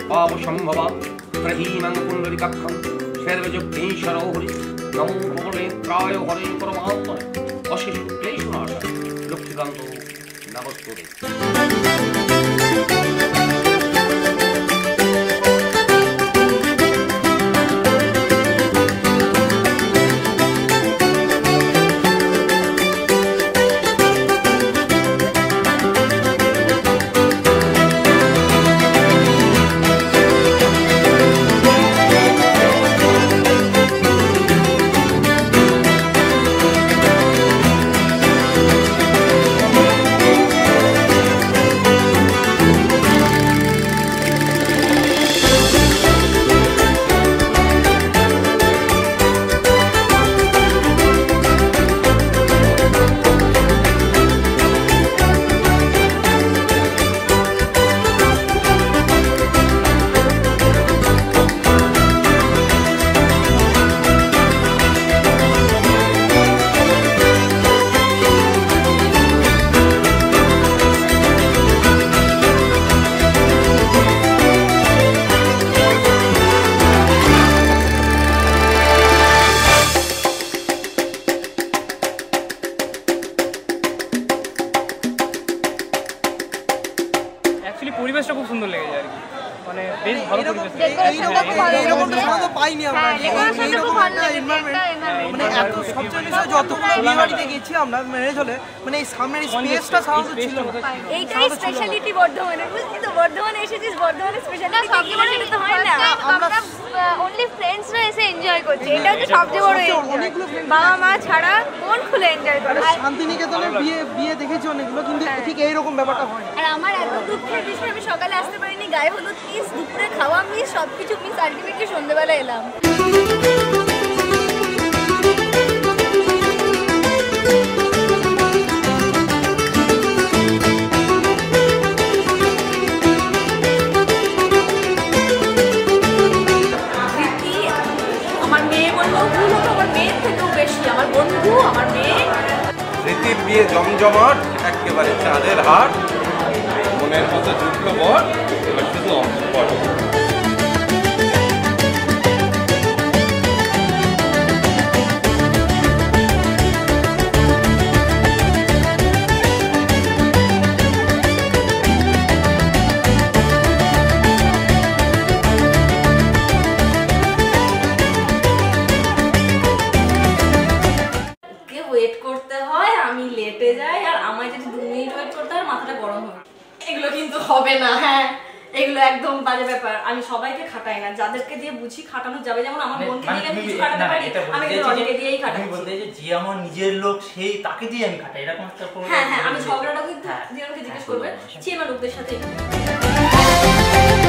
पावशंभव प्रहीमं पुंडरीकाक्षं सर्वजगदीश्वरो हरि नमो भगवनेत्राय हरे परमात्मने अशेष क्लेशनाशाय लक्ष्मीकान्त नमस्ते। পরিবেশটা খুব সুন্দর লেগেছে আর কি, মানে বেশ ভালো পরিবেশ। বিয়েবাড়িতে গেছি আমরা মেরে চলে, মানে এই সামনের স্পেসটা সাউন্ড ছিল, এইটাই স্পেশালিটি বর্ধমানের, বুঝলি তো? বর্ধমানে এসেছিস, বর্ধমানের স্পেশালিটি সেটা তো হয় না। আমরা অনলি ফ্রেন্ডসরা এসে এনজয় করছি, এটা হচ্ছে সবচেয়ে বড় এনজয়। বাবা মা ছাড়া মন খুলে এনজয় করে। শান্তিনিকেতনের বিয়ে দেখেছি অনেকগুলো, কিন্তু ঠিক এইরকম ব্যাপারটা হয়। আর আমার এত দুঃখের বিষয়, আমি সকালে আসতে পারিনি, গায়ে হলুদ মিস, দুপুরে খাওয়া মিস, সবকিছু মিস, আলটিমেটলি সন্ধ্যেবেলা এলাম। রীতির বিয়ে জমজমাট, একেবারে চাঁদের হাট, মনের মতো জুটলো বর, এবার শুধু অংশপর। ওয়েট করতে হয়, আমি লেটে যাই, আর আমার যদি 2 মিনিট ওয়েট করতে হয় মাথাটা গরম হয়। এগুলো কিন্তু হবে না, হ্যাঁ এগুলো একদম বাজে ব্যাপার। আমি সবাইকে খাটাই না, যাদেরকে দিয়ে বুঝি খাটানো যাবে, যেমন আমার বোনকে দিয়ে আমি কিছু খাটাতে পারি, আমি কিন্তু অনেকে দিয়েই খাটাই। আমি বলতে যে যে আমার নিজের লোক, সেই তাকে দিয়ে আমি খাটাই, এরকম একটা হ্যাঁ হ্যাঁ, আমি ঝগড়াটা কিন্তু জিয়ানকে জিজ্ঞেস করবে, সে আমার লোকদের সাথে